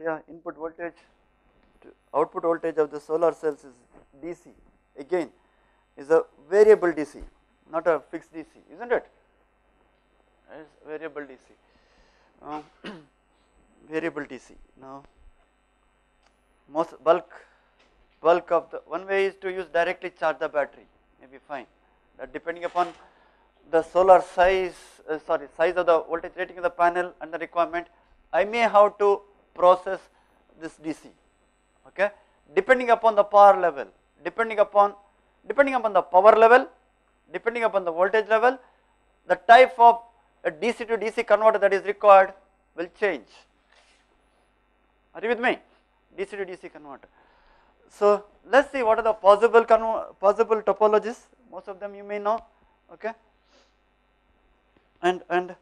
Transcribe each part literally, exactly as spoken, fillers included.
yeah, input voltage to output voltage of the solar cells is D C, again is a variable D C, not a fixed D C, isn't it? It's variable D C, uh, variable D C. Now most bulk bulk of the one way is to use directly charge the battery, maybe fine, that depending upon the solar size, uh, sorry size of the voltage rating of the panel and the requirement, I may have to process this D C, okay, depending upon the power level, depending upon depending upon the power level, depending upon the voltage level, the type of a D C to D C converter that is required will change. Are you with me? D C to D C converter. So let us see what are the possible possible topologies. Most of them you may know, okay, and and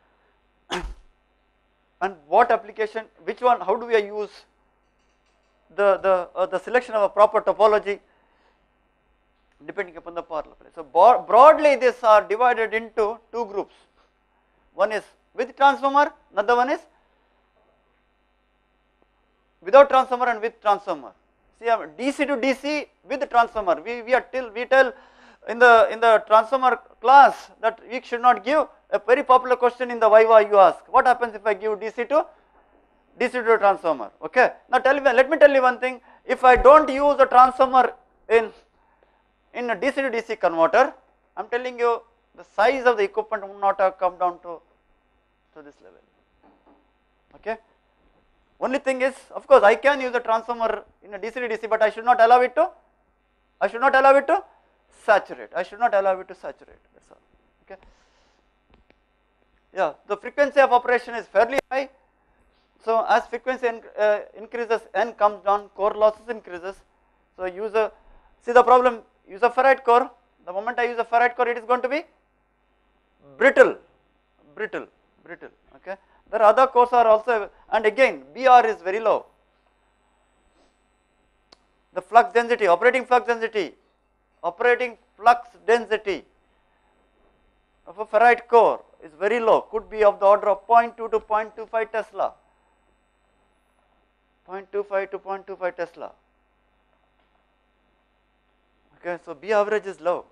and what application, which one, how do we use the the uh, the selection of a proper topology depending upon the power level. So broadly these are divided into two groups. One is with transformer, another one is without transformer and with transformer. See, D C to D C with transformer. We we are till we tell in the in the transformer class that we should not give. A very popular question in the Viva you ask, what happens if I give D C to D C to a transformer? Okay. Now tell me, let me tell you one thing. If I don't use a transformer in in a D C to D C converter, I am telling you the size of the equipment will not have come down to to this level. Okay. Only thing is, of course, I can use a transformer in a D C to D C, but I should not allow it to, I should not allow it to saturate. I should not allow it to saturate. That's all. Okay. Yeah, the frequency of operation is fairly high. So as frequency in, uh, increases, N comes down, core losses increases. So use a, see the problem, use a ferrite core. The moment I use a ferrite core, it is going to be brittle, brittle, brittle. Okay. There are other cores are also, and again B R is very low. The flux density, operating flux density, operating flux density of a ferrite core is very low, could be of the order of zero point two to zero point two five Tesla, zero point two five to zero point two five Tesla. Okay, so B average is low,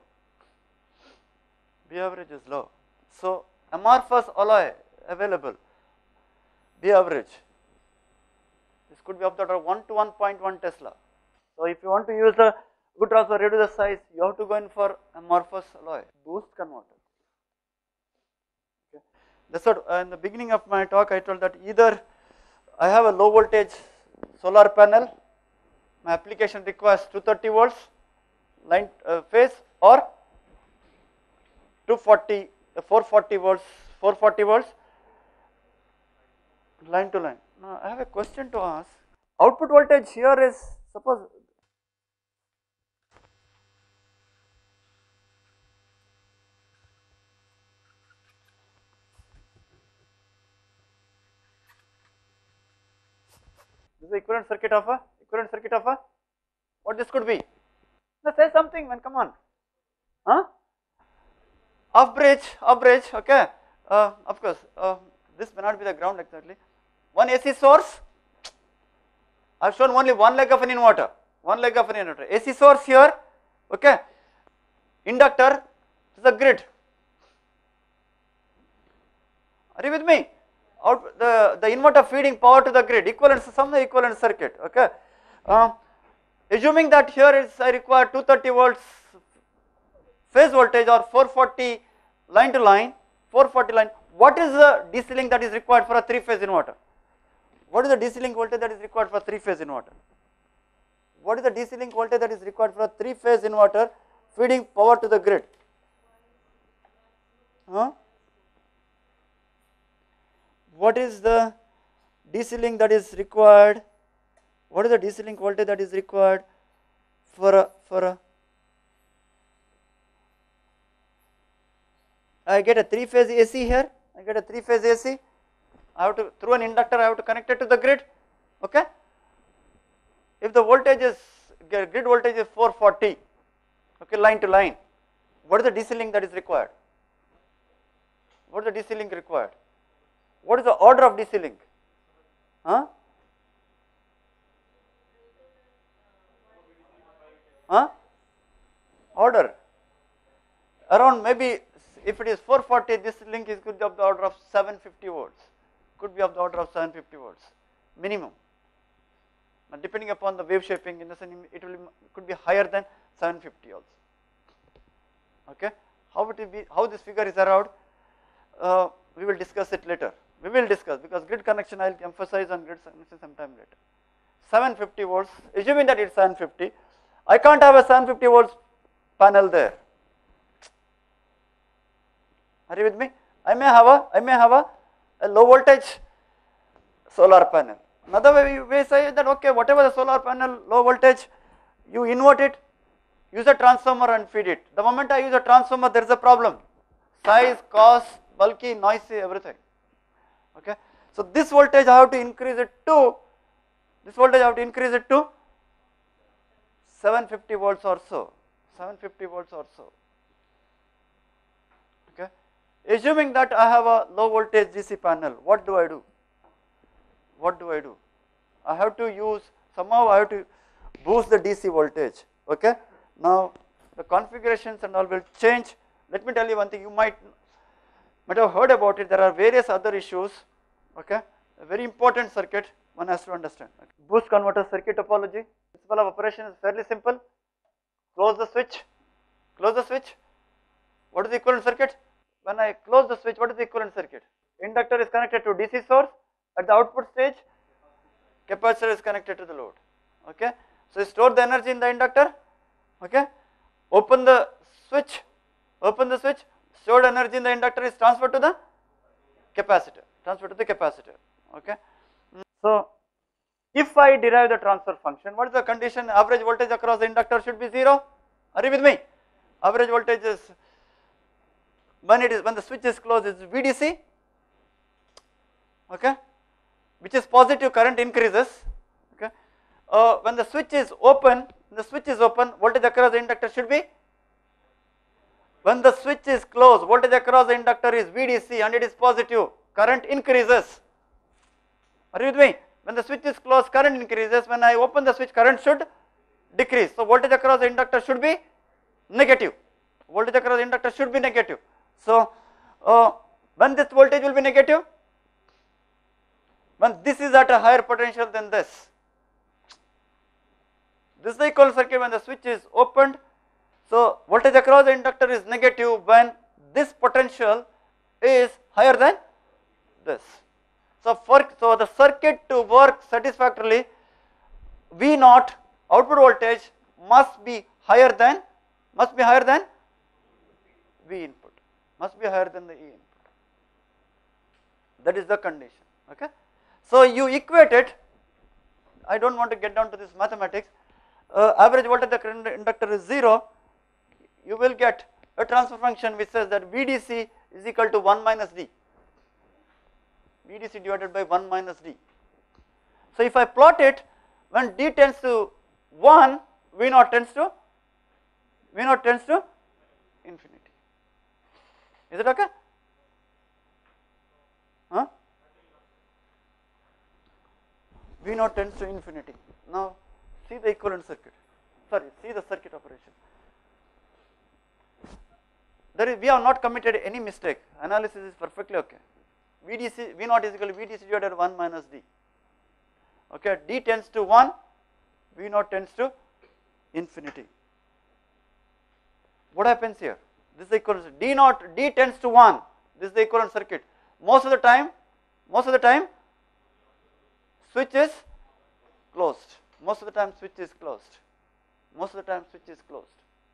B average is low. So amorphous alloy available, B average, this could be of the order of one to one point one Tesla. So if you want to use the good transfer, reduce the size, you have to go in for amorphous alloy, boost converter. Okay. That's what uh, in the beginning of my talk I told that either I have a low voltage solar panel, my application requires two hundred thirty volts line uh, phase, or two forty, uh, four forty volts, four forty volts line to line. Now I have a question to ask. Output voltage here is, suppose this is the equivalent circuit of a equivalent circuit of a what this could be. Now say something, man, come on. Huh? Off bridge, off bridge, okay. Uh, of course, uh, this may not be the ground exactly. One A C source, I have shown only one leg of an inverter, one leg of an inverter. A C source here, okay. Inductor, this is a grid. Are you with me? Out the, the inverter feeding power to the grid, equivalent, some equivalent circuit, okay. Uh, assuming that here is I require two hundred thirty volts phase voltage or four forty line to line, four forty line, what is the D C link that is required for a three phase inverter? What is the D C link voltage that is required for a three phase inverter? What is the D C link voltage that is required for a three phase inverter feeding power to the grid? Huh? What is the D C link that is required? What is the D C link voltage that is required for a, for a, I get a three phase A C here, I get a three phase A C, I have to, through an inductor I have to connect it to the grid, okay. If the voltage is, grid voltage is four forty, okay, line to line, what is the D C link that is required? What is the D C link required? What is the order of D C link? Huh? huh? Order around maybe if it is four forty, this link is could be of the order of seven fifty volts, could be of the order of seven fifty volts minimum. Now depending upon the wave shaping, in the sense it will could be higher than seven fifty also. Okay, how it will be, how this figure is arrived, uh, we will discuss it later. We will discuss, because grid connection I will emphasize on grid connection sometime later. seven fifty volts, assuming that it is seven fifty, I can't have a seven fifty volts panel there. Are you with me? I may have a, I may have a, a low voltage solar panel. Another way you may say that okay, whatever the solar panel low voltage, you invert it, use a transformer and feed it. The moment I use a transformer, there is a problem. Size, cost, bulky, noisy, everything. Okay. So this voltage I have to increase it to, this voltage I have to increase it to seven fifty volts or so, seven fifty volts or so. Okay. Assuming that I have a low voltage D C panel, what do I do? What do I do? I have to use, somehow I have to boost the D C voltage. Okay. Now the configurations and all will change. Let me tell you one thing, you might, might have heard about it, there are various other issues. Okay. A very important circuit one has to understand. Okay. Boost converter circuit topology, principle of operation is fairly simple. Close the switch, close the switch. What is the equivalent circuit? When I close the switch, what is the equivalent circuit? Inductor is connected to D C source, at the output stage, capacitor is connected to the load. Okay. So you store the energy in the inductor. Okay. Open the switch, open the switch, stored energy in the inductor is transferred to the capacitor, transferred to the capacitor. Okay. So if I derive the transfer function, what is the condition? Average voltage across the inductor should be zero. Are you with me? Average voltage is, when it is, when the switch is closed, is V D C. Okay, which is positive, current increases. Okay, uh, when the switch is open, the switch is open, voltage across the inductor should be, when the switch is closed, voltage across the inductor is V D C and it is positive, current increases. Are you with me? When the switch is closed, current increases. When I open the switch, current should decrease. So voltage across the inductor should be negative. Voltage across the inductor should be negative. So uh, when this voltage will be negative, when this is at a higher potential than this. This is the equivalent circuit when the switch is opened. So voltage across the inductor is negative when this potential is higher than this. So for, so the circuit to work satisfactorily, V naught output voltage must be higher than, must be higher than V input, must be higher than the E input. That is the condition. Okay. So you equate it, I do not want to get down to this mathematics, uh, average voltage of the inductor is zero, you will get a transfer function which says that V D C is equal to one minus D, V D C divided by one minus D. So if I plot it, when D tends to one, V naught tends to, V naught tends to infinity. Is it okay? Huh? V naught tends to infinity. Now see the equivalent circuit, sorry, see the circuit operation. There is, we have not committed any mistake, analysis is perfectly okay. V D C, V naught is equal to V D C divided by one minus D. Okay, D tends to one, V naught tends to infinity. What happens here? This is the equivalent, D naught, D tends to one, this is the equivalent circuit. Most of the time, most of the time, switch is closed. Most of the time switch is closed. Most of the time switch is closed.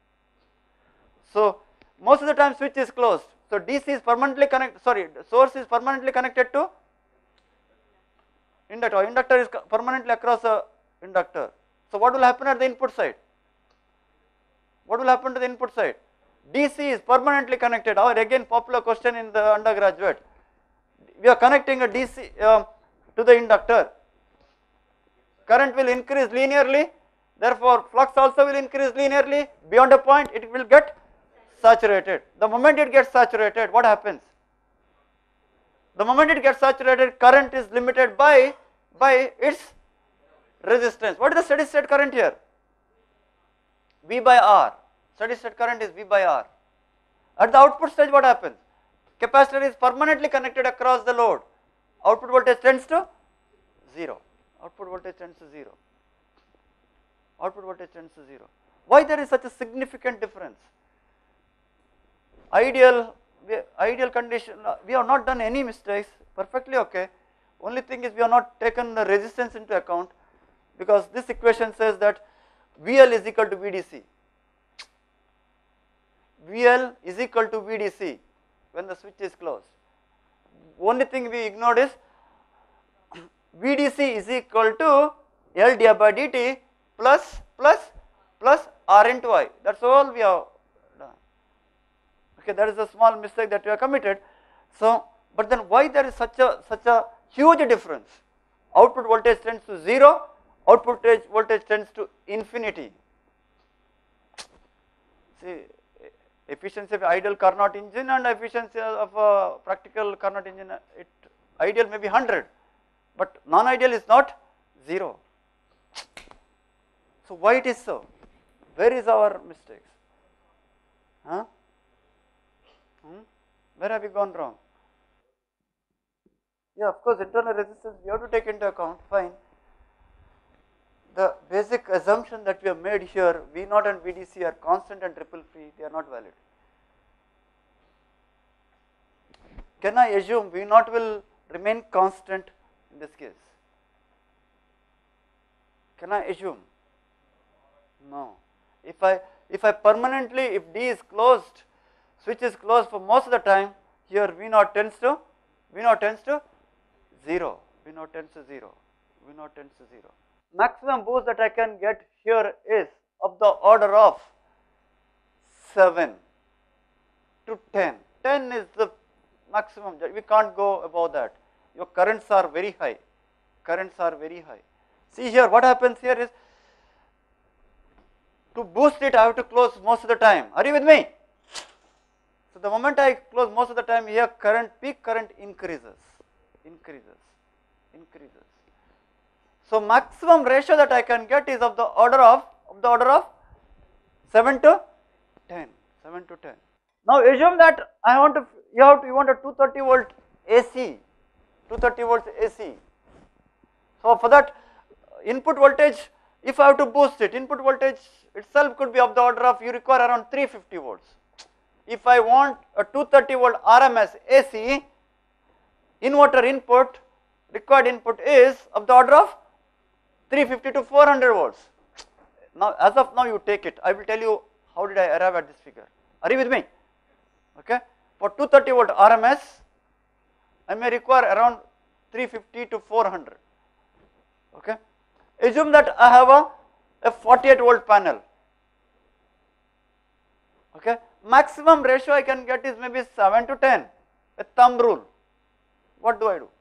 So most of the time switch is closed. So D C is permanently connected, sorry, source is permanently connected to inductor. Inductor is permanently across the inductor. So what will happen at the input side? What will happen to the input side? D C is permanently connected. Our again popular question in the undergraduate. We are connecting a D C uh, to the inductor. Current will increase linearly, therefore flux also will increase linearly. Beyond a point, it will get saturated. The moment it gets saturated, what happens? The moment it gets saturated, current is limited by, by its resistance. What is the steady state current here? V by R, steady state current is V by R. At the output stage what happens? Capacitor is permanently connected across the load, output voltage tends to zero, output voltage tends to zero, output voltage tends to zero. Why there is such a significant difference? Ideal, we, ideal condition, we have not done any mistakes, perfectly okay. Only thing is we have not taken the resistance into account, because this equation says that V L is equal to V D C. V L is equal to V D C when the switch is closed. Only thing we ignored is V D C is equal to L d I by dt plus plus plus R into I. That's all we have done. Okay, that is a small mistake that we have committed. So, but then why there is such a such a huge difference? Output voltage tends to zero, output voltage voltage tends to infinity. See, efficiency of ideal Carnot engine and efficiency of a practical Carnot engine, it ideal may be one hundred, but non-ideal is not zero. So why it is so? Where is our mistakes? Huh? Hmm? Where have we gone wrong? Yeah, of course, internal resistance we have to take into account, fine. The basic assumption that we have made here, V naught and V D C are constant and ripple free, they are not valid. Can I assume V naught will remain constant in this case? Can I assume? No. If I if I permanently, if D is closed, switch is closed for most of the time, here V naught tends to V naught tends to zero. V naught tends to zero. V naught tends to zero. Maximum boost that I can get here is of the order of seven to ten. ten is the maximum, we can't go above that. Your currents are very high, currents are very high. See here, what happens here is, to boost it I have to close most of the time. Are you with me? So the moment I close most of the time, here current, peak current increases, increases, increases. So maximum ratio that I can get is of the order of, of the order of seven to ten, seven to ten. Now assume that I want to, you have to, you want a two thirty volt A C, two thirty volts A C. So for that input voltage, if I have to boost it, input voltage itself could be of the order of, you require around three fifty volts. If I want a two thirty volt R M S A C, inverter input, required input is of the order of three fifty to four hundred volts. Now as of now you take it, I will tell you how did I arrive at this figure. Are you with me? Okay. For two thirty volt R M S, I may require around three fifty to four hundred. Okay. Assume that I have a, a forty-eight volt panel. Okay. Maximum ratio I can get is maybe seven to ten, a thumb rule. What do I do?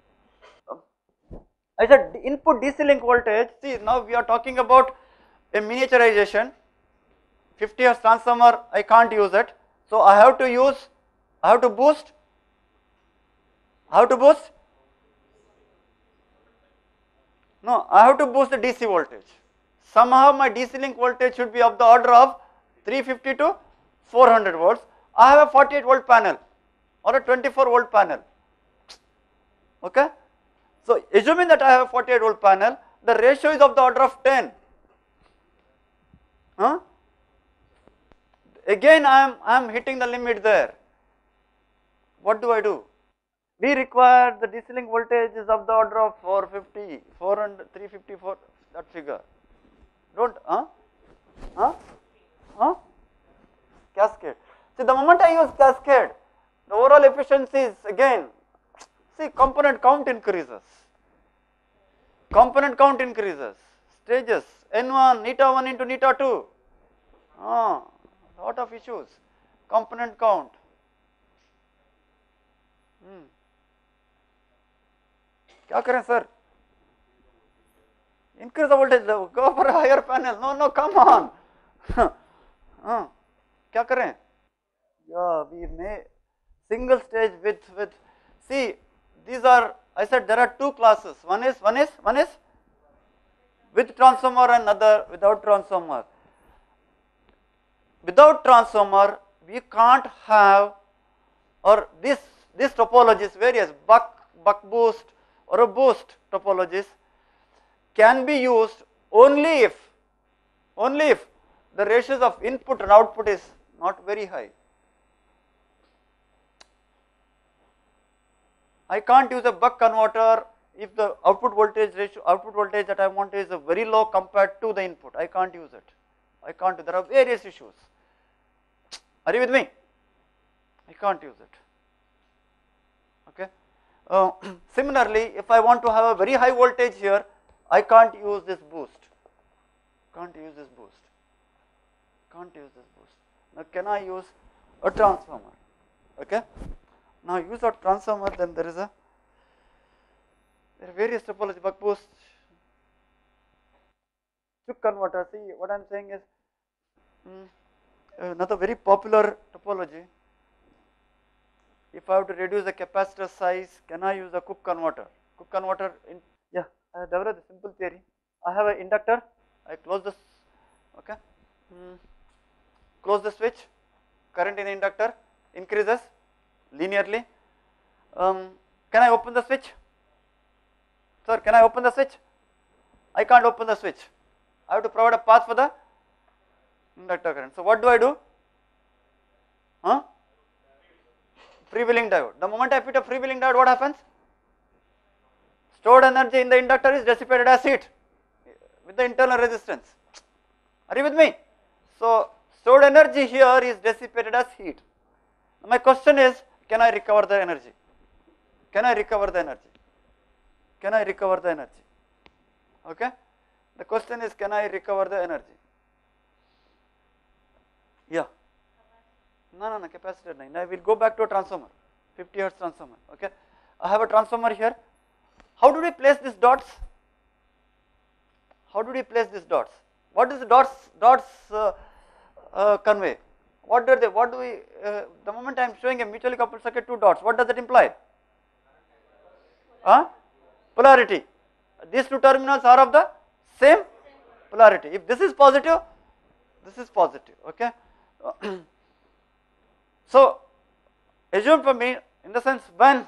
I said input D C link voltage. See, now we are talking about a miniaturization. fifty hertz transformer, I can't use it. So I have to use, I have to boost. How to boost? No, I have to boost the D C voltage. Somehow my D C link voltage should be of the order of three fifty to four hundred volts. I have a forty-eight volt panel or a twenty-four volt panel. Okay. So assuming that I have a forty-eight volt panel, the ratio is of the order of ten. Huh? Again I am I am hitting the limit there. What do I do? We require the D C link voltage is of the order of four fifty, four hundred, three fifty-four, that figure. Don't, huh? Huh? Huh? Cascade. See, the moment I use cascade, the overall efficiency is again, see, component count increases. Component count increases. Stages, N one, eta one into eta two. Ah, lot of issues. Component count. Hmm. क्या करें sir? Increase the voltage, go for a higher panel. No, no, come on. हाँ, क्या करें? Yeah, we may single stage with with. See, these are, I said there are two classes. One is one is one is with transformer and other without transformer. without transformer we can't have, or this this topologies, various buck buck boost or a boost topologies can be used only if only if the ratios of input and output is not very high. I can't use a buck converter if the output voltage ratio, output voltage that I want is very low compared to the input. I can't use it. I can't. There are various issues. Are you with me? I can't use it. Okay. Uh, similarly, if I want to have a very high voltage here, I can't use this boost. Can't use this boost. Can't use this boost. Now, can I use a transformer? Okay. Now, use a transformer, then there is a there are various topology, buck boost, chip converter. See, what I am saying is mm, another very popular topology. If I have to reduce the capacitor size, can I use a Cook converter? Cook converter, in, yeah, I have developed a simple theory. I have an inductor, I close this, okay, mm, close the switch, current in the inductor increases linearly. Um, can I open the switch? Sir, can I open the switch? I can't open the switch. I have to provide a path for the inductor current. So what do I do? Huh? Freewheeling diode. The moment I fit a freewheeling diode, what happens? Stored energy in the inductor is dissipated as heat with the internal resistance. Are you with me? So stored energy here is dissipated as heat. My question is, can I recover the energy? Can I recover the energy? Can I recover the energy? Okay. The question is, can I recover the energy? Yeah. No, no, no, capacitor nine. I will go back to a transformer, fifty hertz transformer. Okay. I have a transformer here. How do we place these dots? How do we place these dots? What does the dots dots uh, uh, convey? What do they? What do we? Uh, the moment I am showing a mutually coupled circuit, two dots. What does that imply? Huh? Polarity. These two terminals are of the same polarity. If this is positive, this is positive. Okay. So assume for me, in the sense when,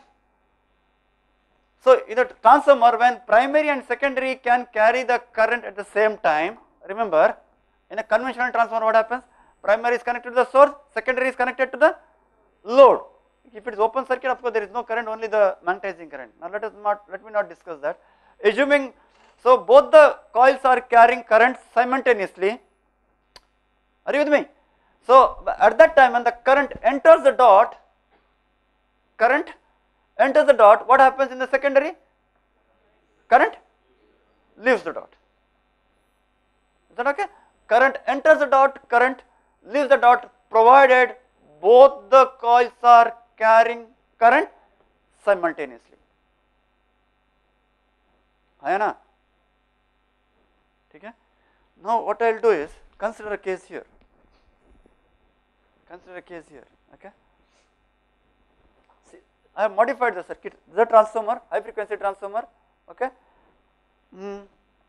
so in the transformer, when primary and secondary can carry the current at the same time, remember in a conventional transformer what happens? Primary is connected to the source, secondary is connected to the load. If it is open circuit, of course there is no current, only the magnetizing current. Now let us not, let me not discuss that. Assuming, so both the coils are carrying current simultaneously. Are you with me? So at that time when the current enters the dot, current enters the dot, what happens in the secondary? Current leaves the dot. Is that okay? Current enters the dot, current leaves the dot, provided both the coils are carrying current simultaneously. है ना? ठीक है? Now what I will do is consider a case here. Consider a case here. Okay. See, I have modified the circuit. This is a transformer, high frequency transformer. Okay. Mm.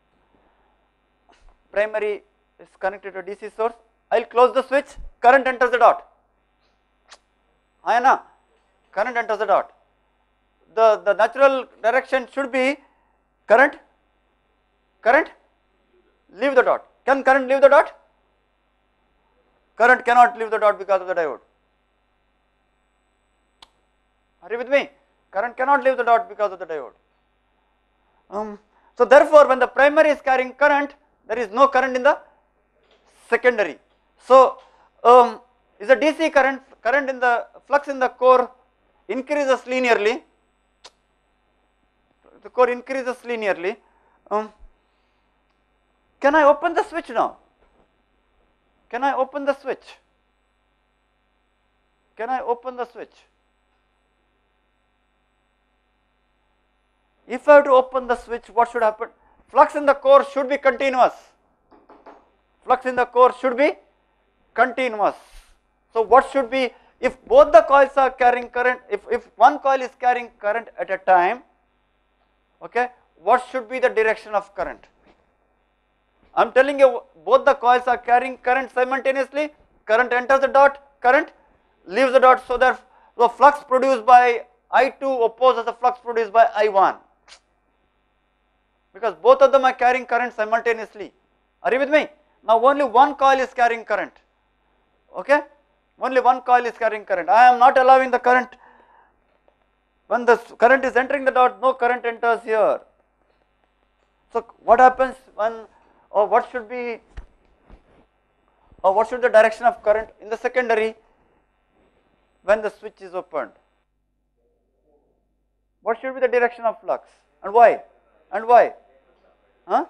Primary is connected to a D C source. I will close the switch. Current enters the dot. है ना? Current enters the dot. The the natural direction should be current. Current leave the dot. Can current leave the dot? Current cannot leave the dot because of the diode. Are you with me? Current cannot leave the dot because of the diode. Um, so therefore, when the primary is carrying current, there is no current in the secondary. So um, is a D C current, current in the flux in the core increases linearly. The core increases linearly. Um, can I open the switch now? Can I open the switch? Can I open the switch? If I have to open the switch, what should happen? Flux in the core should be continuous. Flux in the core should be continuous. So what should be, if both the coils are carrying current, if, if one coil is carrying current at a time, okay, what should be the direction of current? I am telling you, both the coils are carrying current simultaneously, current enters the dot, current leaves the dot, so that the flux produced by I two opposes the flux produced by I one, because both of them are carrying current simultaneously. Are you with me? Now only one coil is carrying current, okay, only one coil is carrying current. I am not allowing the current, when the current is entering the dot, no current enters here. So what happens when, or what should be, or what should the direction of current in the secondary when the switch is opened? What should be the direction of flux, and why, and why, huh?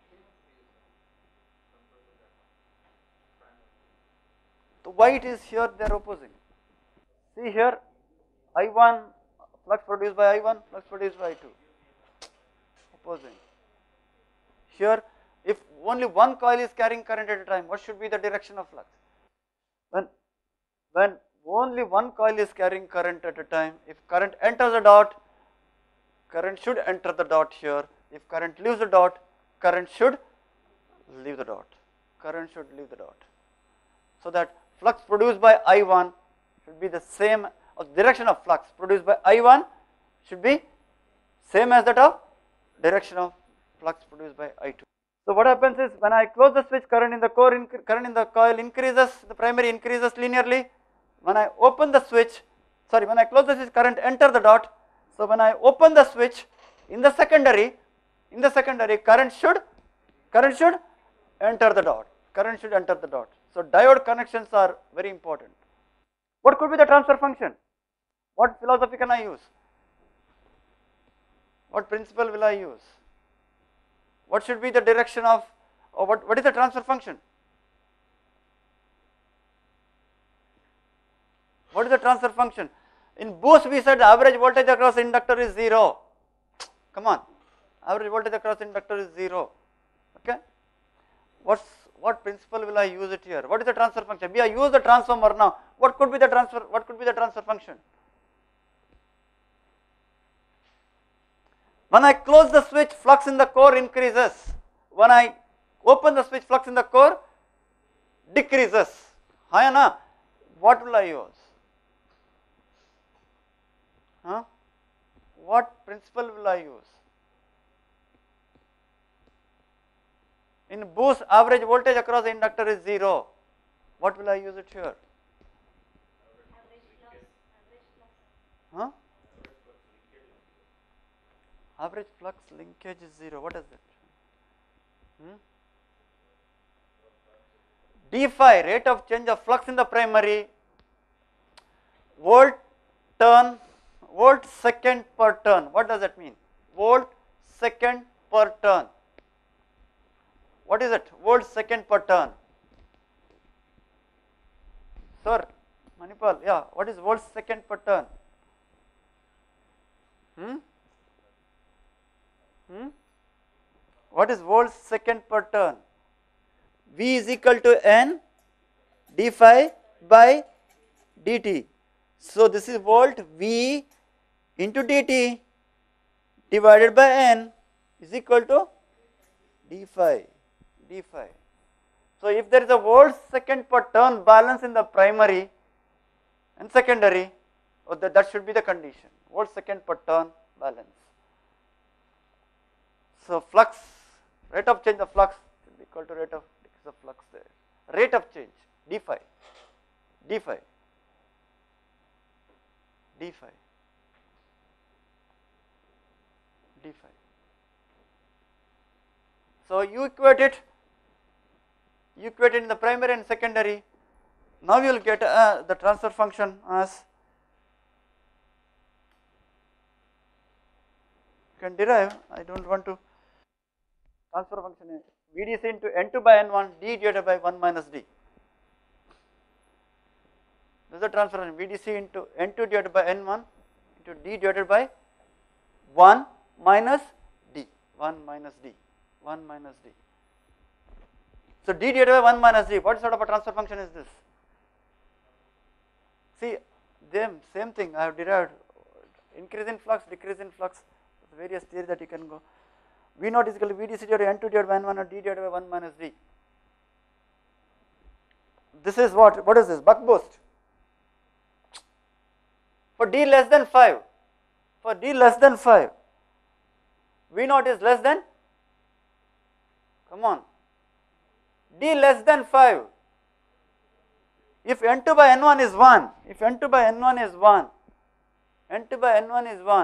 So why it is here they are opposing? See here, I one, flux produced by I one, flux produced by I two, opposing. Here, if only one coil is carrying current at a time, what should be the direction of flux? When, when only one coil is carrying current at a time, if current enters the dot, current should enter the dot here. If current leaves the dot, current should leave the dot. Current should leave the dot. So that flux produced by I one should be the same, or direction of flux produced by I one should be same as that of direction of flux produced by I two. So what happens is, when I close the switch, current in the core, current in the coil increases, the primary increases linearly. When I open the switch, sorry, when I close the switch, current enter the dot. So when I open the switch in the secondary, in the secondary, current should, current should enter the dot. Current should enter the dot. So diode connections are very important. What could be the transfer function? What philosophy can I use? What principle will I use? What should be the direction of, or what, what is the transfer function? What is the transfer function? In boost we said average voltage across inductor is zero. Come on, average voltage across inductor is zero. Okay. What's, what principle will I use it here? What is the transfer function? We have used the transformer now. What could be the transfer? What could be the transfer function? When I close the switch, flux in the core increases. When I open the switch, flux in the core decreases. Hayana, what will I use? Huh? What principle will I use? In boost, average voltage across the inductor is zero. What will I use it here? Huh? Average flux linkage is zero. What is it? Hmm? D phi, rate of change of flux in the primary, volt turn, volt second per turn. What does that mean? Volt second per turn. What is it? Volt second per turn. Sir, Manipal, yeah, what is volt second per turn? Hmm? Hmm? What is volt second per turn? V is equal to N d phi by dt. So this is volt V into dt divided by N is equal to d phi, d phi. So if there is a volt second per turn balance in the primary and secondary, oh, that, that should be the condition, volt second per turn balance. So flux, rate of change of flux should be equal to rate of decrease of flux there. Rate of change, d phi, d phi, d phi, d phi. So you equate it, you equate it in the primary and secondary. Now you will get uh, the transfer function as, you can derive, I do not want to, transfer function is V D C into N two by N one d divided by one minus d. This is the transfer function, V D C into N two divided by N one into d divided by one minus d, one minus d, one minus d. So d divided by one minus d, what sort of a transfer function is this? See, them same thing I have derived, increase in flux, decrease in flux, various theories that you can go. V naught is equal to V D C divided by N two divided by N one or d divided by one minus d. this is what, what is this, buck boost. For D less than five, for D less than five, V naught is less than, come on, D less than five. If N two by N one is one, if N two by N one is one, N two by N one is one,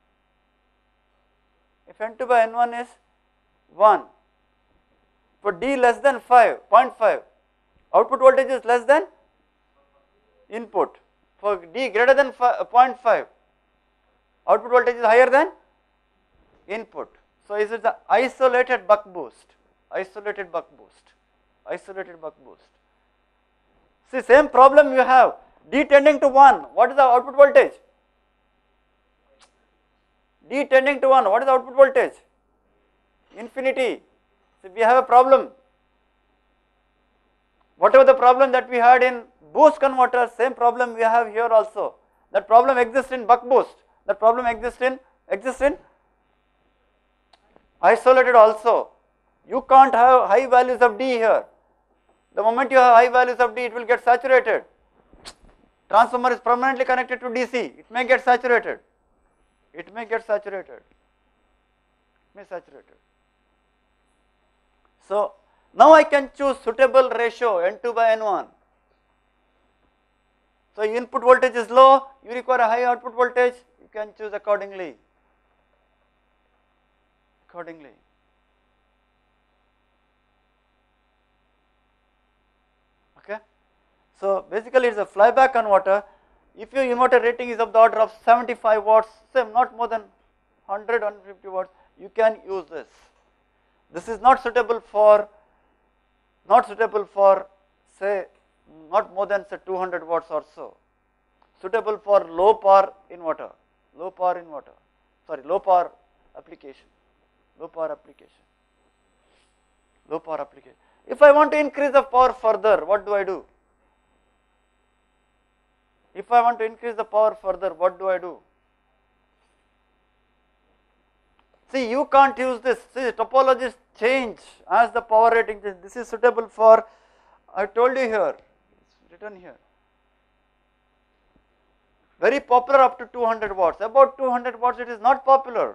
if N two by N one is one, for D less than five, zero point five, output voltage is less than input. For D greater than zero point five, output voltage is higher than input. So, is it the isolated buck boost, isolated buck boost, isolated buck boost. See, same problem you have, D tending to one, what is the output voltage? D tending to one, what is the output voltage? Infinity. So, we have a problem. Whatever the problem that we had in boost converter, same problem we have here also. That problem exists in buck boost, that problem exists in, exists in isolated also. You can't have high values of D here. The moment you have high values of D, it will get saturated. Transformer is permanently connected to D C, it may get saturated. It may get saturated. It may saturated. So, now I can choose suitable ratio N two by N one. So, input voltage is low, you require a high output voltage, you can choose accordingly. Accordingly. Okay. So, basically it is a flyback converter. If your inverter rating is of the order of seventy-five watts, say not more than one hundred, one hundred fifty watts, you can use this. This is not suitable for, not suitable for say not more than say two hundred watts or so, suitable for low power inverter, low power inverter, sorry low power application, low power application, low power application. If I want to increase the power further, what do I do? If I want to increase the power further, what do I do? See, you can't use this. See, topologies change as the power rating changes. This is suitable for, I told you here, it's written here. Very popular up to two hundred watts. About two hundred watts, it is not popular.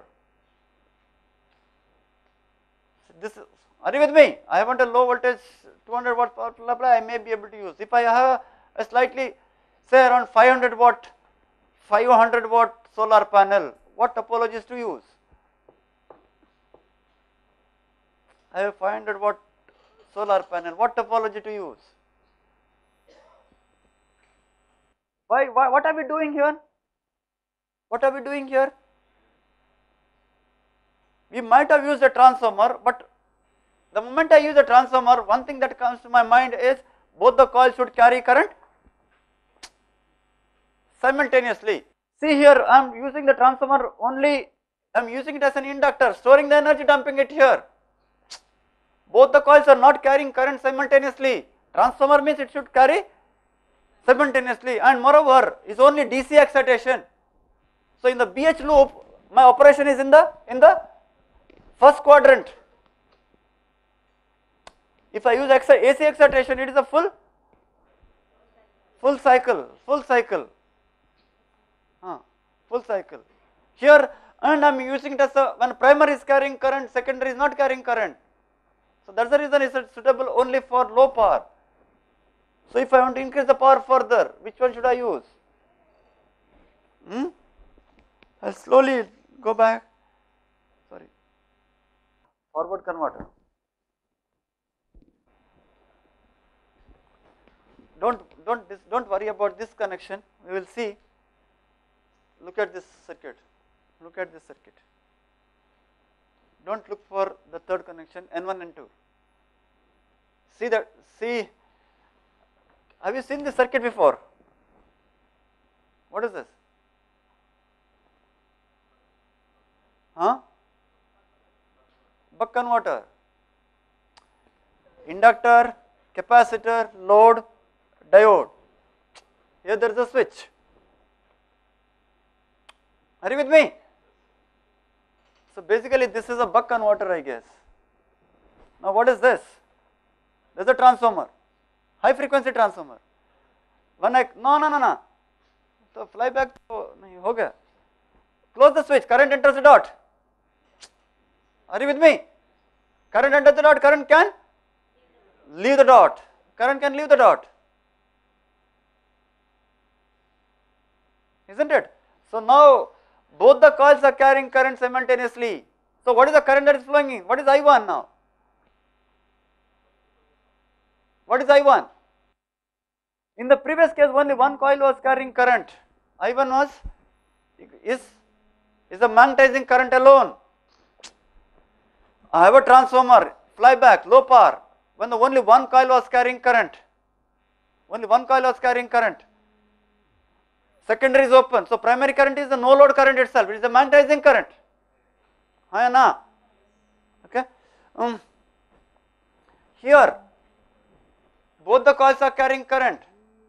This is, are you with me? I want a low voltage two hundred watt power supply, I may be able to use. If I have a slightly, say around five hundred watt, five hundred watt solar panel, what topologies to use? I have five hundred watt solar panel, what topology to use? Why, why, what are we doing here? What are we doing here? We might have used a transformer, but the moment I use a transformer, one thing that comes to my mind is both the coils should carry current simultaneously. See here, I am using the transformer only, I am using it as an inductor, storing the energy, dumping it here. Both the coils are not carrying current simultaneously. Transformer means it should carry simultaneously, and moreover is only D C excitation. So in the B H loop, my operation is in the in the first quadrant. If I use A C excitation, it is a full full cycle, full cycle, huh, full cycle. Here, and I am using it as a, when primary is carrying current, secondary is not carrying current. So that's the reason it is suitable only for low power. So if I want to increase the power further, which one should I use? Hmm? I'll slowly go back. Sorry. Forward converter. Don't don't this, don't worry about this connection. We will see. Look at this circuit. Look at this circuit. Don't look for the third connection, N one and two. See that, see, have you seen this circuit before? What is this? Huh? Buck converter. Inductor, capacitor, load, diode. Here there is a switch. Are you with me? So basically this is a buck converter, I guess. Now what is this? This is a transformer, high frequency transformer. When I, no, no, no, no. So flyback, so, nahi, ho gaya. Close the switch, current enters the dot. Are you with me? Current enters the dot, current can leave the dot. Current can leave the dot. Isn't it? So now both the coils are carrying current simultaneously. So what is the current that is flowing in? What is I one now? What is I one? In the previous case only one coil was carrying current. I one was is is the magnetizing current alone. I have a transformer, flyback, low power, when the only one coil was carrying current. Only one coil was carrying current. Secondary is open. So primary current is the no load current itself. It is the magnetizing current. Hai na? Okay. Um, here, both the coils are carrying current.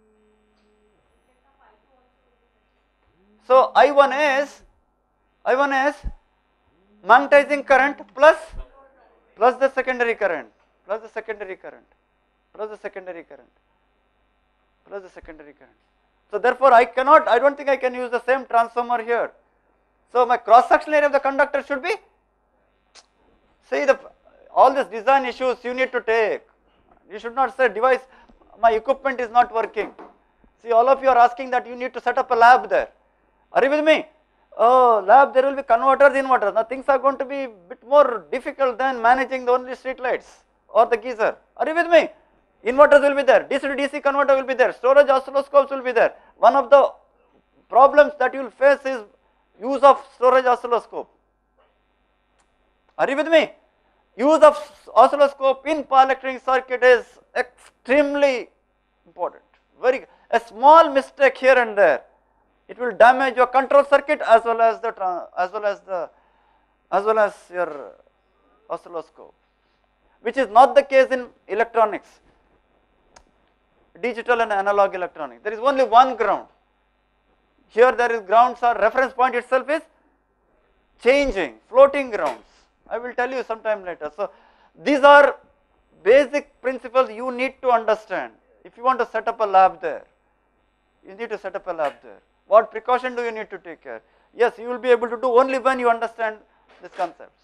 So I one is I one is magnetizing current plus plus the secondary current, plus the secondary current, plus the secondary current, plus the secondary current. So therefore I cannot, I don't think I can use the same transformer here. So my cross sectional area of the conductor should be, see the all these design issues you need to take. You should not say device, my equipment is not working. See, all of you are asking that you need to set up a lab there. Are you with me? Oh, lab, there will be converters, inverters. Now things are going to be a bit more difficult than managing the only street lights or the geyser. Are you with me? Inverters will be there, D C to D C converter will be there, storage oscilloscopes will be there. One of the problems that you will face is use of storage oscilloscope. Are you with me? Use of oscilloscope in power electronic circuit is extremely important. Very, a small mistake here and there, it will damage your control circuit as well as the as well as the as well as your oscilloscope, which is not the case in electronics, digital and analog electronics. There is only one ground. Here there is grounds or reference point itself is changing, floating grounds. I will tell you sometime later. So these are basic principles you need to understand. If you want to set up a lab there, you need to set up a lab there. What precaution do you need to take care? Yes, you will be able to do only when you understand these concepts.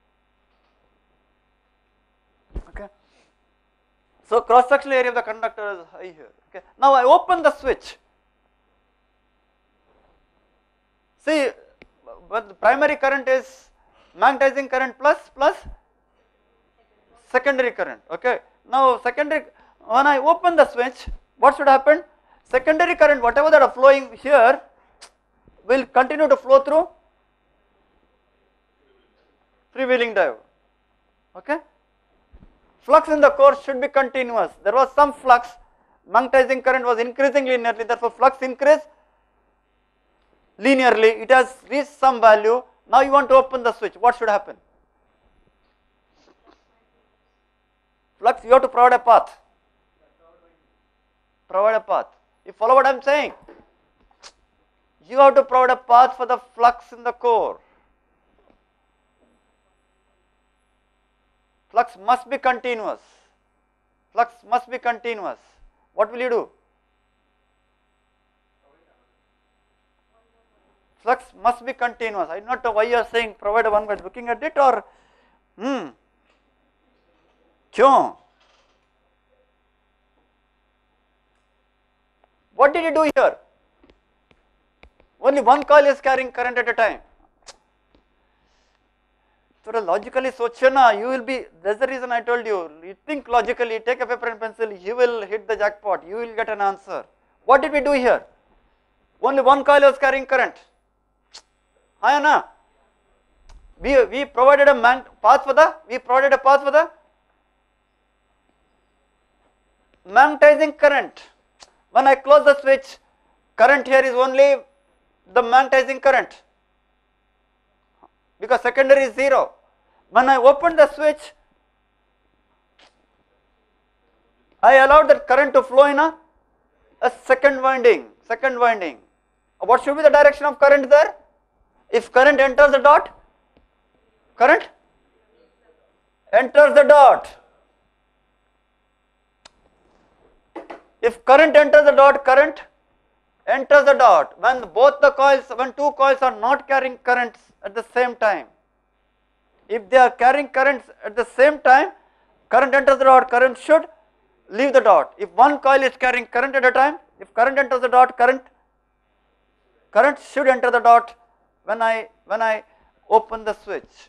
Okay. So cross sectional area of the conductor is high here. Okay. Now I open the switch. See, but the primary current is magnetizing current plus plus secondary current. Okay. Now secondary, when I open the switch, what should happen? Secondary current, whatever that are flowing here, will continue to flow through freewheeling diode. Okay. Flux in the core should be continuous. There was some flux, magnetizing current was increasing linearly, therefore flux increased linearly, it has reached some value. Now you want to open the switch, what should happen? Flux, you have to provide a path. Provide a path. You follow what I am saying? You have to provide a path for the flux in the core. Flux must be continuous. Flux must be continuous. What will you do? Flux must be continuous. I do not know why you are saying provide a one by looking at it or hmm. Kyun? What did you do here? Only one coil is carrying current at a time. So logically sochna, you will be, that's the reason I told you, you think logically, take a paper and pencil, you will hit the jackpot, you will get an answer. What did we do here? Only one coil was carrying current. Hayana? We, we provided a man, path for the, we provided a path for the magnetizing current. When I close the switch, current here is only the magnetizing current, because secondary is zero. When I open the switch, I allowed that current to flow in a, a second winding, second winding. What should be the direction of current there? If current enters the dot, current enters the dot. if current enters the dot, current enters the dot when both the coils, when two coils are not carrying currents at the same time. If they are carrying currents at the same time, current enters the dot, current should leave the dot. If one coil is carrying current at a time, if current enters the dot, current current should enter the dot when I when I open the switch.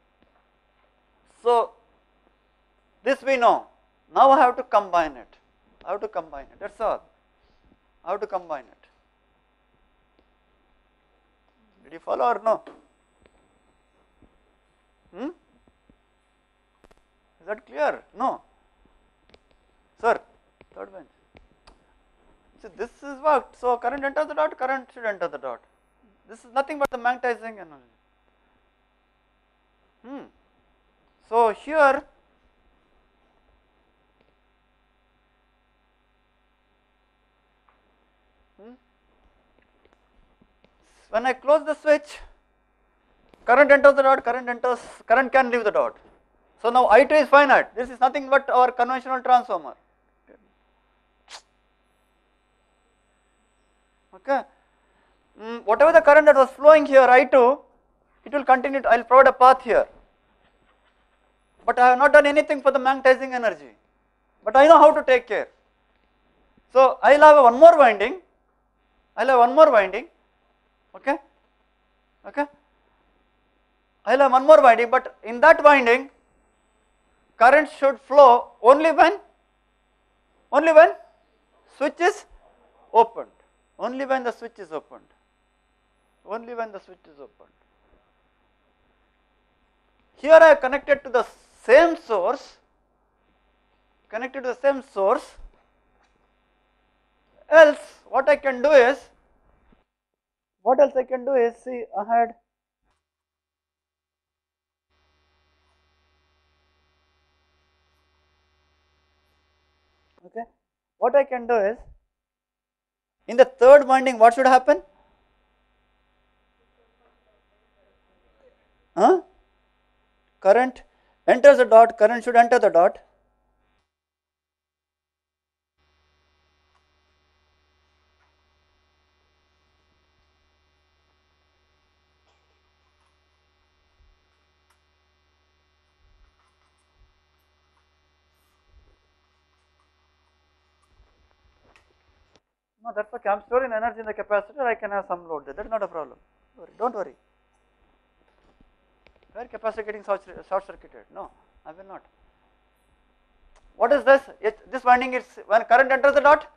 So this we know. Now I have to combine it. I have to combine it. That's all. I have to combine it. Did you follow or no? Hmm? Is that clear? No. Sir, third bench. See, this is worked. So current enters the dot, current should enter the dot. This is nothing but the magnetizing energy. Hmm. So here, hmm, when I close the switch, current enters the dot, current enters, current can leave the dot. So now I two is finite. This is nothing but our conventional transformer. Okay. Mm, whatever the current that was flowing here, I two, it will continue. I will provide a path here. But I have not done anything for the magnetizing energy. But I know how to take care. So I will have one more winding. I will have one more winding. Okay. Okay. I will have one more winding, but in that winding, current should flow only when, only when switch is opened. Only when the switch is opened. Only when the switch is opened. Here I have connected to the same source, connected to the same source, else what I can do is, what else I can do is, see ahead, okay, what I can do is, in the third winding what should happen? Huh? Current enters the dot, current should enter the dot. No, that's okay. I am storing energy in the capacitor. I can have some load there. That is not a problem. Don't worry. Don't worry. Where capacitor getting short, short circuited? No, I will not. What is this? It, this winding is when current enters the dot.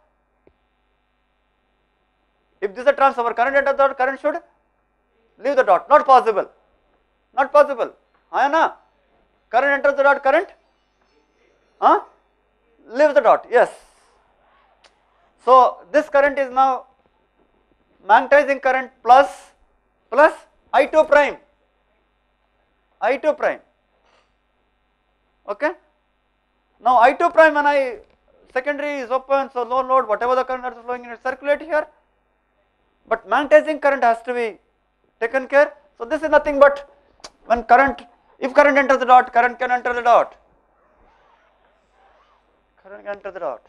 If this is a transformer, current enters the dot, current should leave the dot. Not possible. Not possible. Ayana, current enters the dot, current, huh? Leaves the dot. Yes. So this current is now magnetizing current plus plus I two prime. I two prime. Okay. Now I two prime when I secondary is open, so no load, whatever the current that is flowing in it circulate here. But magnetizing current has to be taken care. So this is nothing but when current, if current enters the dot, current can enter the dot. Current can enter the dot.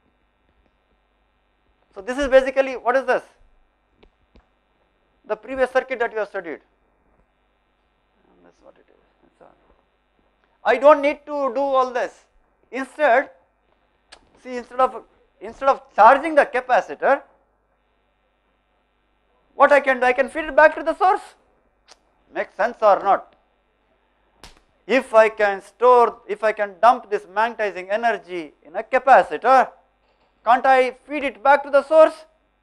So this is basically, what is this? The previous circuit that you have studied. That's what it is. That's all. I don't need to do all this. Instead, see, instead of instead of charging the capacitor, what I can do? I can feed it back to the source. Makes sense or not? If I can store, if I can dump this magnetizing energy in a capacitor, can't I feed it back to the source?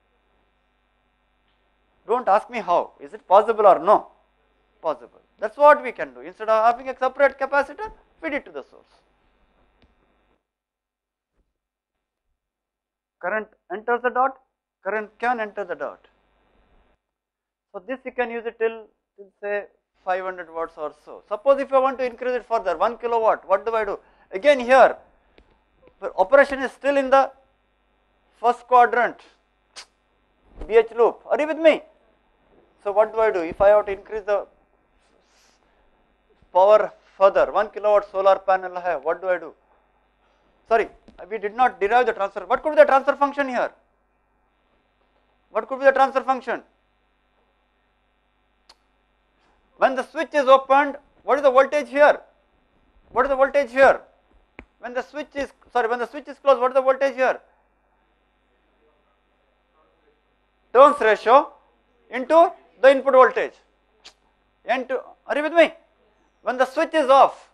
Don't ask me how. Is it possible or no? Possible. That's what we can do. Instead of having a separate capacitor, feed it to the source. Current enters the dot, current can enter the dot. So this you can use it till, till say five hundred watts or so. Suppose if I want to increase it further, one kilowatt, what do I do? Again here, the operation is still in the first quadrant, B H loop. Are you with me? So what do I do? If I have to increase the power further, one kilowatt solar panel I have, what do I do? sorry, we did not derive the transfer. What could be the transfer function here? What could be the transfer function? When the switch is opened, what is the voltage here? What is the voltage here? When the switch is, sorry, when the switch is closed, what is the voltage here? Turns ratio into the input voltage. Into, are you with me? When the switch is off,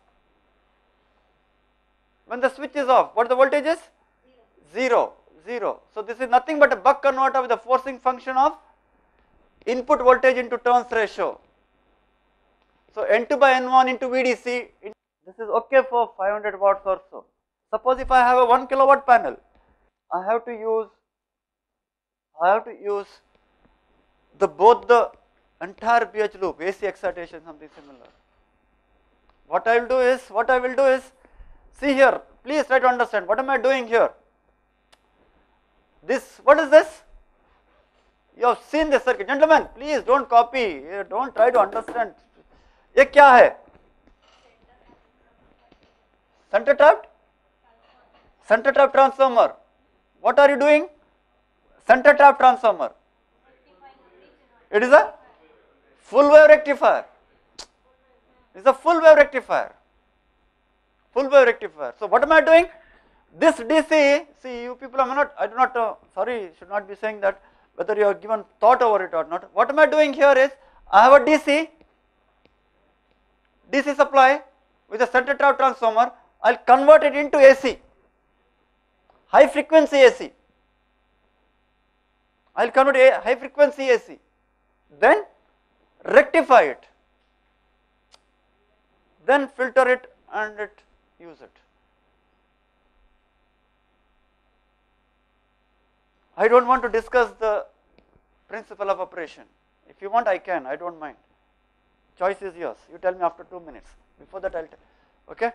when the switch is off, what the voltage is? Zero. Zero. So this is nothing but a buck converter with the forcing function of input voltage into turns ratio. So N two by N one into V D C, this is okay for five hundred watts or so. Suppose if I have a one kilowatt panel, I have to use, I have to use the both the entire B H loop, A C excitation, something similar. What I will do is, what I will do is, see here, please try to understand, what am I doing here? This, what is this? You have seen this circuit, gentlemen, please don't copy, don't try to understand. ये क्या है? Center tapped? Center tap transformer. What are you doing? Center tap transformer. It is a full wave rectifier. It is a full wave rectifier. Full wave rectifier. So what am I doing? This D C, see you people, I am not, I do not, uh, sorry, should not be saying that, whether you have given thought over it or not. What am I doing here is, I have a D C, D C supply with a center tap transformer, I will convert it into A C, high frequency A C, I will convert a high frequency A C, then rectify it, then filter it and it use it. I do not want to discuss the principle of operation. If you want, I can, I do not mind. Choice is yours. You tell me after two minutes. Before that, I will tell. Okay?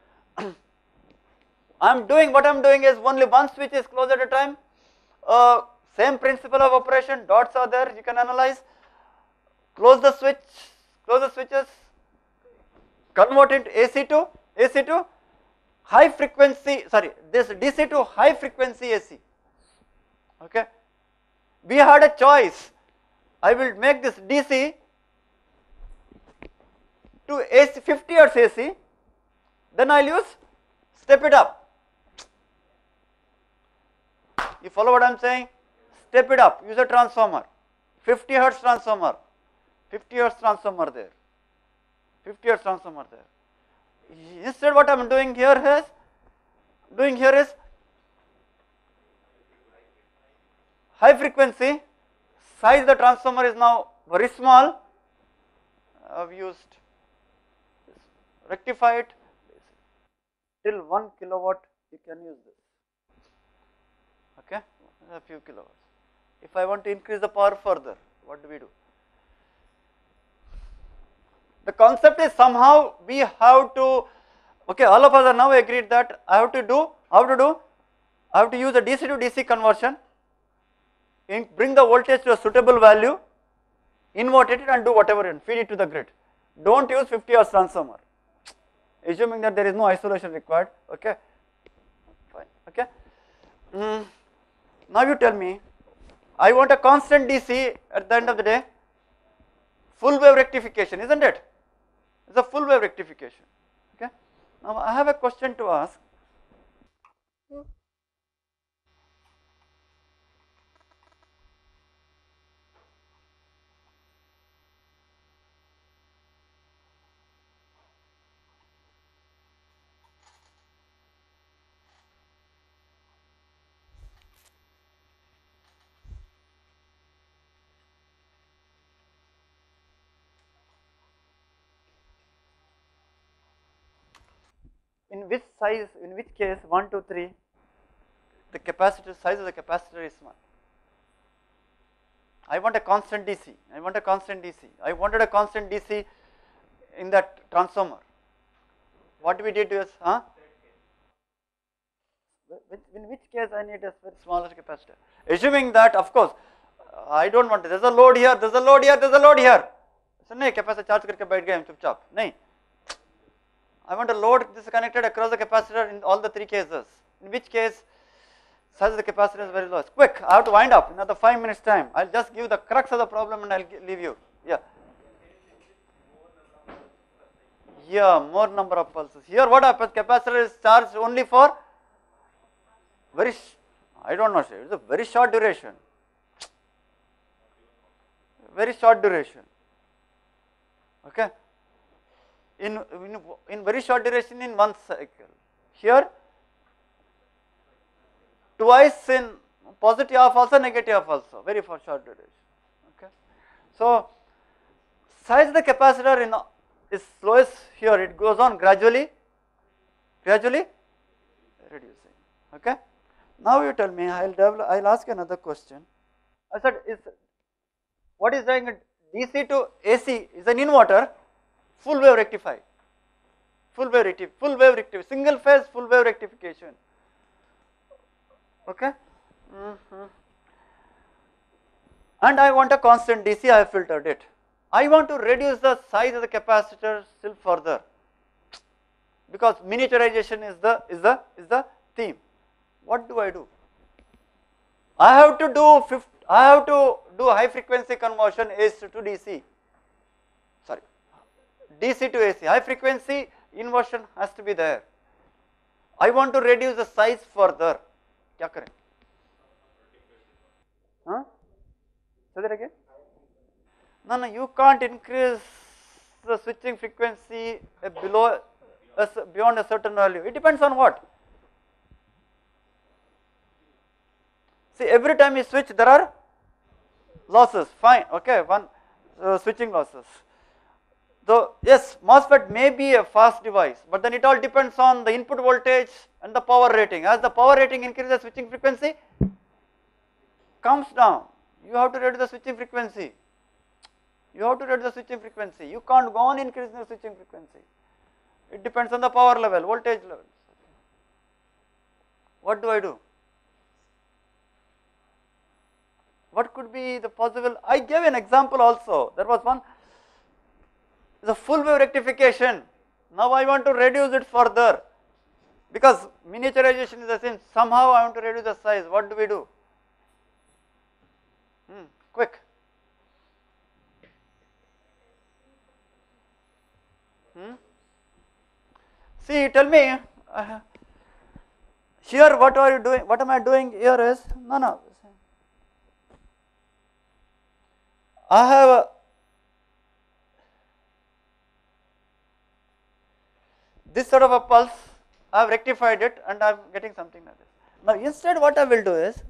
I am doing, what I am doing is only one switch is closed at a time. Uh, same principle of operation, dots are there, you can analyze. Close the switch, close the switches, convert it A C to, A C to high frequency, sorry, this D C to high frequency A C. Okay? We had a choice. I will make this D C to A C, fifty hertz A C, then I will use, step it up. You follow what I am saying? Step it up, use a transformer, fifty hertz transformer, fifty hertz transformer there, fifty hertz transformer there. Instead what I am doing here is, doing here is high frequency, size of the transformer is now very small, I have used rectify it till one kilowatt you can use this, okay, a few kilowatts. If I want to increase the power further, what do we do? The concept is somehow we have to, okay, all of us are now agreed that I have to do, how to do, I have to use a D C to D C conversion, in, bring the voltage to a suitable value, invert it and do whatever and feed it to the grid. Do not use fifty hertz transformer, assuming that there is no isolation required, okay, fine, okay. Mm. Now you tell me, I want a constant D C at the end of the day, full wave rectification, isn't it? It is a full wave rectification, okay. Now I have a question to ask. In which size, in which case one, two, three, the capacitor, size of the capacitor is small. I want a constant D C, I want a constant D C, I wanted a constant D C in that transformer. What we did is, huh? In which case I need a very smaller capacitor. Assuming that, of course, I do not want it. There is a load here, there is a load here, there is a load here. So, no, capacitor charge करके बैठ गए हम चुपचाप नहीं. I want a load, this is connected across the capacitor in all the three cases. in which case size of the capacitor is very low. Quick, I have to wind up in another five minutes time. I will just give the crux of the problem and I will leave you. Yeah. Yeah, more number of pulses. Here what happens, capacitor is charged only for very, I don't know, it is a very short duration. Very short duration. Okay. In, in, in very short duration in one cycle. Here twice in positive half also, negative half also, very for short duration. Okay. So size of the capacitor in is slowest here, it goes on gradually, gradually reducing. Okay. Now you tell me, I will develop, I will ask another question. I said, is what is doing D C to A C is an inverter, full wave rectified, full wave rectified, full wave rectified, single phase full wave rectification. Okay. Mm-hmm. And I want a constant D C, I have filtered it. I want to reduce the size of the capacitor still further, because miniaturization is the is the is the theme. What do I do? I have to do fifty, I have to do high frequency conversion A C to D C. Sorry, D C to A C. High frequency inversion has to be there. I want to reduce the size further. क्या करें? Huh? Say that again. No, no, you can't increase the switching frequency below a, beyond a certain value. It depends on what? See, every time you switch, there are losses. Fine, okay, one uh, switching losses. So yes, MOSFET may be a fast device, but then it all depends on the input voltage and the power rating. As the power rating increases, switching frequency comes down. You have to reduce the switching frequency. You have to reduce the switching frequency. You can't go on increasing the switching frequency. It depends on the power level, voltage level. What do I do? What could be the possible? I gave an example also. There was one, the full wave rectification. Now I want to reduce it further, because miniaturization is the same. Somehow I want to reduce the size. What do we do? Hmm, quick. Hmm? See, tell me, uh, here what are you doing, what am I doing here is, no, no, I have a, this sort of a pulse, I have rectified it and I am getting something like this. Now instead what I will do is,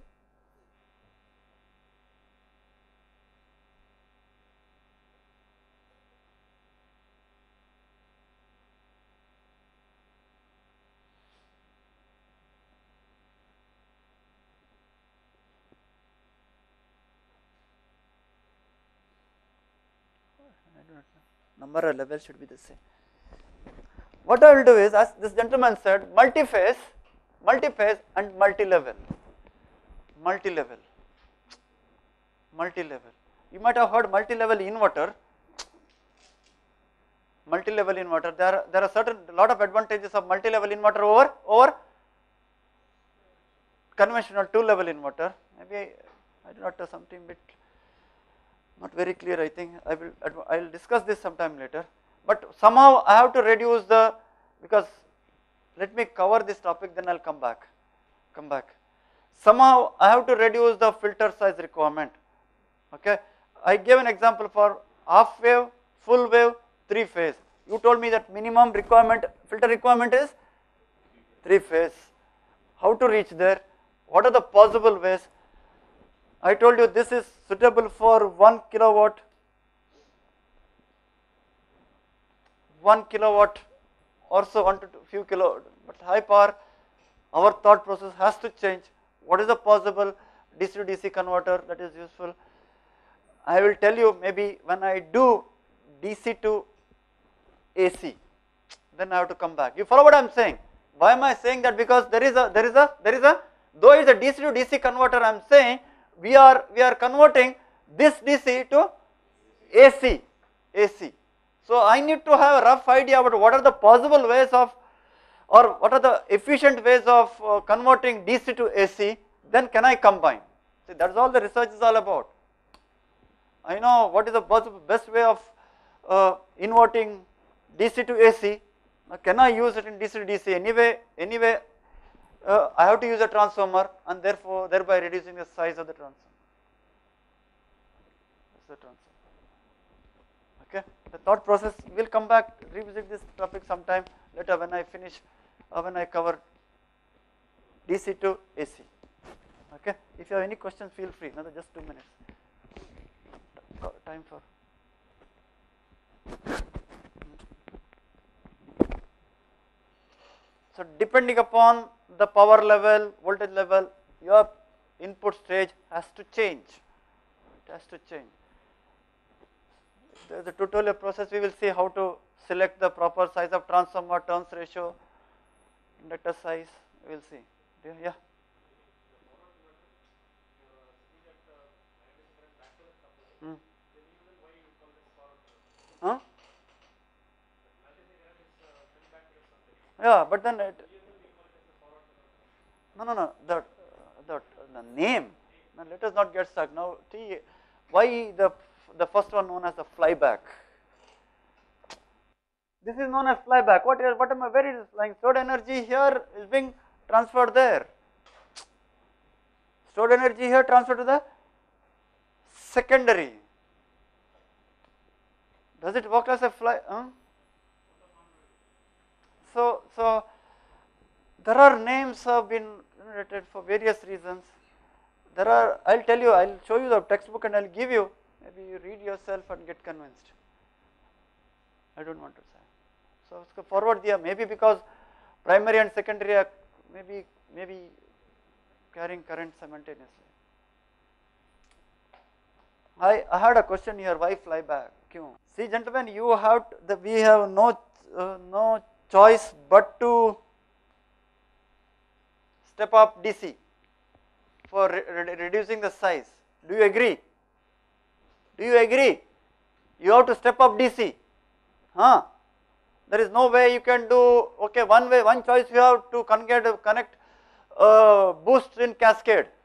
number or level should be the same. What I will do is, as this gentleman said, multi-phase, multi-phase and multi-level, multi-level, multi-level. You might have heard multi-level inverter, multi-level inverter. There are, there are certain lot of advantages of multi-level inverter over over conventional two-level inverter. Maybe I, I do not know something bit not very clear. I think I will I will discuss this sometime later. But somehow I have to reduce the, because let me cover this topic, then I will come back, come back. Somehow I have to reduce the filter size requirement. Okay, I gave an example for half wave, full wave, three phase. You told me that minimum requirement, filter requirement is three phase. How to reach there? What are the possible ways? I told you this is suitable for one kilowatt, one kilowatt or so, one to two, few kilowatt, but high power. Our thought process has to change. What is the possible D C to D C converter that is useful? I will tell you maybe when I do D C to A C, then I have to come back. You follow what I am saying? Why am I saying that? Because there is a, there is a, there is a, though it is a D C to D C converter, I am saying we are, we are converting this D C to A C, A C. So I need to have a rough idea about what are the possible ways of or what are the efficient ways of uh, converting D C to A C, then can I combine? See, that is all the research is all about. I know what is the best way of uh, inverting D C to A C. Now, can I use it in D C to D C? Anyway, anyway, uh, I have to use a transformer, and therefore thereby reducing the size of the transformer. That's the transformer. Okay, the thought process. We'll come back, revisit this topic sometime later when I finish, uh, when I cover D C to A C. Okay, if you have any questions, feel free. Another just two minutes. Time for. So depending upon the power level, voltage level, your input stage has to change. It has to change. There is a tutorial process. We will see how to select the proper size of transformer, turns ratio, inductor size. We will see. Yeah. Hmm. Huh? Yeah, but then it, no, no, no, the, the, the name, now let us not get stuck. Now, T, why the, the first one known as the flyback? This is known as flyback. What, what am I, where it is flying? Stored energy here is being transferred there. Stored energy here transferred to the secondary. Does it work as a fly? Huh? So, so there are names have been generated for various reasons. There are, I will tell you, I will show you the textbook and I will give you, maybe you read yourself and get convinced. I do not want to say. So, let's go forward there, maybe because primary and secondary are maybe, maybe carrying current simultaneously. I, I had a question here, why flyback? See gentlemen, you have, to, the, we have no, uh, no choice but to step up D C for re re reducing the size. Do you agree? Do you agree? You have to step up D C. Huh? There is no way you can do, okay, one way, one choice you have to connect, connect uh, boost in cascade.